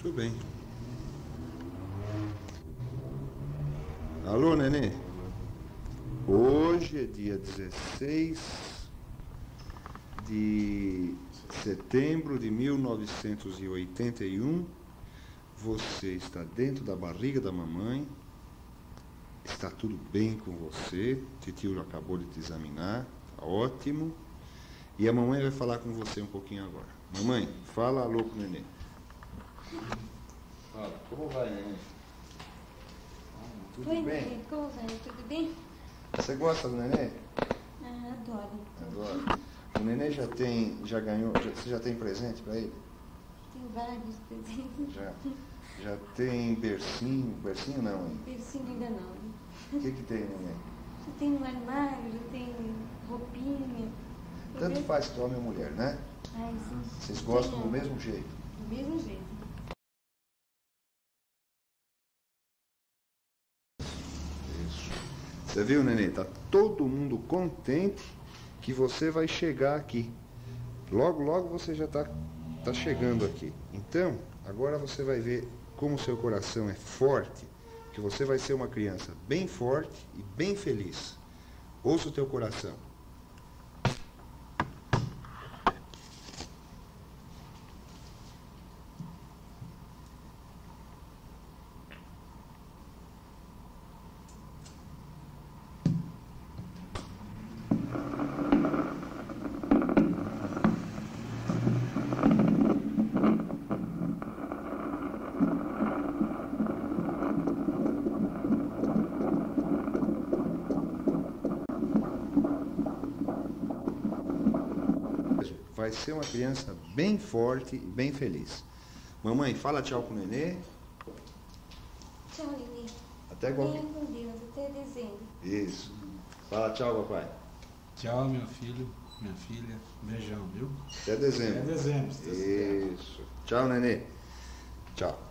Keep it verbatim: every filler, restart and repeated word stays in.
Muito bem. Alô, nenê? Hoje é dia dezesseis de setembro de mil novecentos e oitenta e um. Você está dentro da barriga da mamãe. Está tudo bem com você. Titio acabou de te examinar. Tá ótimo. E a mamãe vai falar com você um pouquinho agora. Mamãe, fala alô com o nenê. Fala, como vai, nenê? Tudo Oi, bem? nenê, como vai? Tudo bem? Você gosta do nenê? Ah, adoro. Adoro. O nenê já tem, já ganhou, já, você já tem presente para ele? Tenho vários presentes. Já. Já tem bercinho, bercinho não, hein? Bercinho ainda não. O que que tem, nenê? Já tem um armário, já tem roupinha. Tanto faz que homem ou mulher, né? Ai, sim. Vocês gostam Tem, do mesmo jeito? Do mesmo jeito. Isso. Você viu, nenê? Tá todo mundo contente que você vai chegar aqui. Logo, logo você já tá, tá chegando aqui. Então, agora você vai ver como o seu coração é forte, que você vai ser uma criança bem forte e bem feliz. Ouça o teu coração. Vai ser uma criança bem forte e bem feliz. Mamãe, fala tchau pro nenê. Tchau, nenê. Até qualquer... Venha com Deus, até dezembro. Isso. Fala tchau, papai. Tchau, meu filho, minha filha. Beijão, viu? Até dezembro. Até dezembro. Se Deus quiser. Isso. Tchau, nenê. Tchau.